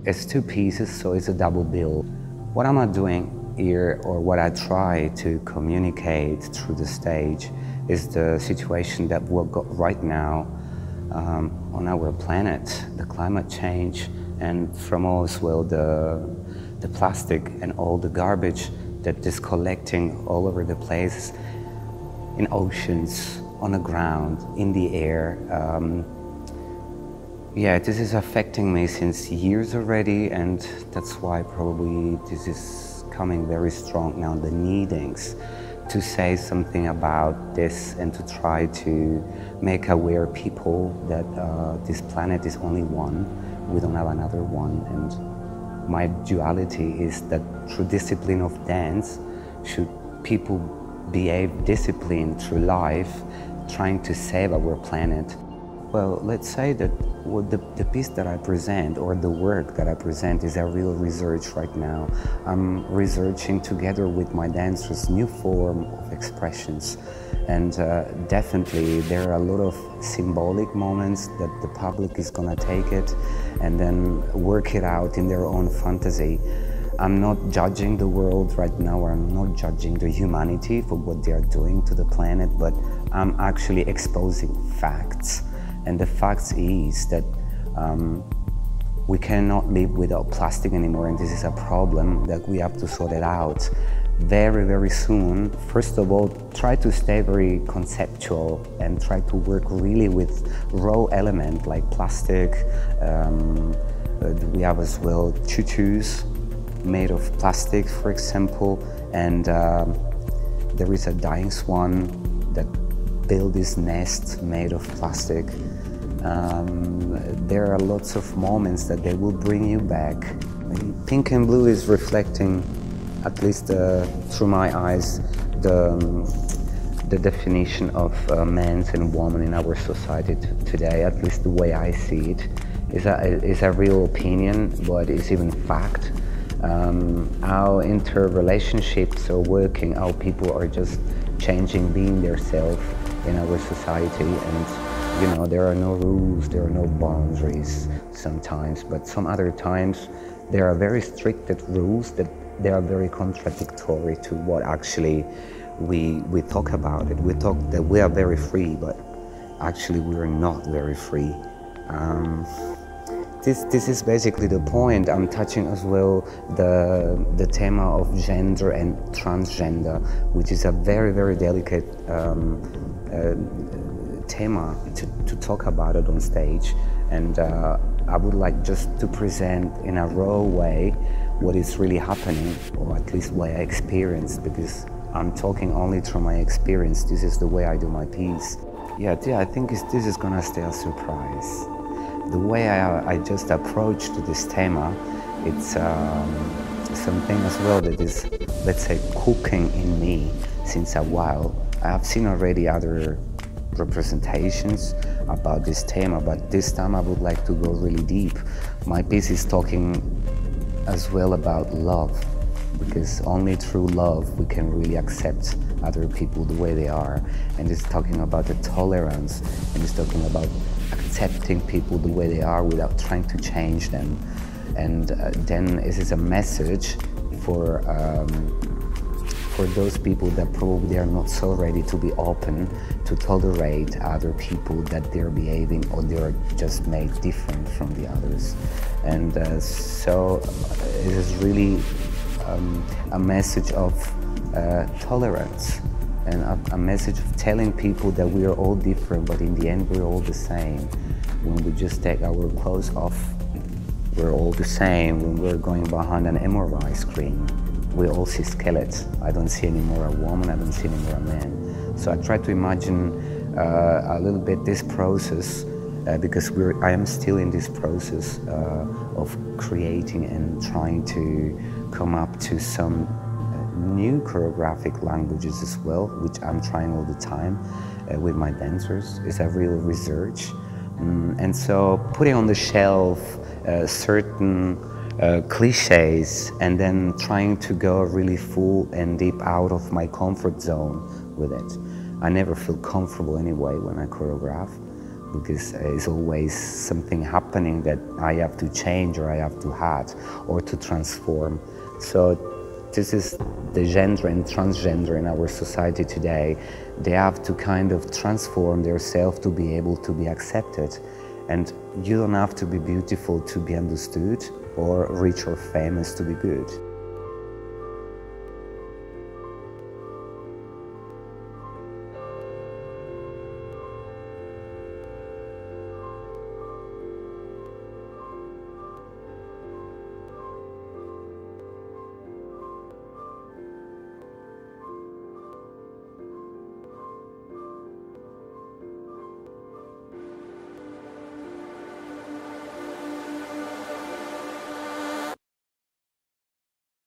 It's two pieces, so it's a double bill. What am I doing here, or what I try to communicate through the stage, is the situation that we've got right now on our planet, the climate change, and from all as well the plastic and all the garbage that is collecting all over the place, in oceans, on the ground, in the air. Yeah, this is affecting me since years already, and that's why probably this is coming very strong now, the needings to say something about this and to try to make aware people that this planet is only one, we don't have another one. And my duality is that through discipline of dance, should people behave disciplined through life, trying to save our planet. Well, let's say that the piece that I present, or the work that I present, is a real research right now. I'm researching together with my dancers new form of expressions, and definitely there are a lot of symbolic moments that the public is gonna take it and then work it out in their own fantasy. I'm not judging the world right now, or I'm not judging the humanity for what they are doing to the planet, but I'm actually exposing facts. And the fact is that we cannot live without plastic anymore, and this is a problem that we have to sort it out very, very soon. First of all, try to stay very conceptual and try to work really with raw element like plastic. We have as well tutus made of plastic, for example, and there is a dying swan that build this nest made of plastic. There are lots of moments that they will bring you back. Pink and blue is reflecting, at least through my eyes, the definition of men and women in our society today, at least the way I see it. Is a real opinion, but it's even fact. How interrelationships are working, how people are just changing, being themselves in our society, and you know, there are no rules, there are no boundaries sometimes, but some other times there are very strict rules that they are very contradictory to what actually we talk about it. We talk that we are very free, but actually we are not very free. This is basically the point. I'm touching as well the theme of gender and transgender, which is a very, very delicate theme to talk about it on stage. And I would like just to present in a raw way what is really happening, or at least what I experienced, because I'm talking only through my experience. This is the way I do my piece. Yeah, I think this is gonna stay a surprise. The way I just approached this theme, it's something as well that is, let's say, cooking in me since a while. I have seen already other representations about this theme, but this time I would like to go really deep. My piece is talking as well about love, because only through love we can really accept other people the way they are. And it's talking about the tolerance, and it's talking about accepting people the way they are without trying to change them. And then this is a message for those people that probably are not so ready to be open to tolerate other people, that they're behaving or they're just made different from the others. And so it is really a message of tolerance, and a message of telling people that we are all different, but in the end we're all the same. When we just take our clothes off, we're all the same. When we're going behind an MRI screen, we all see skeletons. I don't see anymore a woman, I don't see anymore a man. So I try to imagine a little bit this process, because I am still in this process of creating and trying to come up to some new choreographic languages as well, which I'm trying all the time with my dancers. It's a real research. And so putting on the shelf certain cliches, and then trying to go really full and deep out of my comfort zone with it. I never feel comfortable anyway when I choreograph, because it's always something happening that I have to change or I have to add or to transform. So this is the gender and transgender in our society today. They have to kind of transform themselves to be able to be accepted. And you don't have to be beautiful to be understood or rich or famous to be good.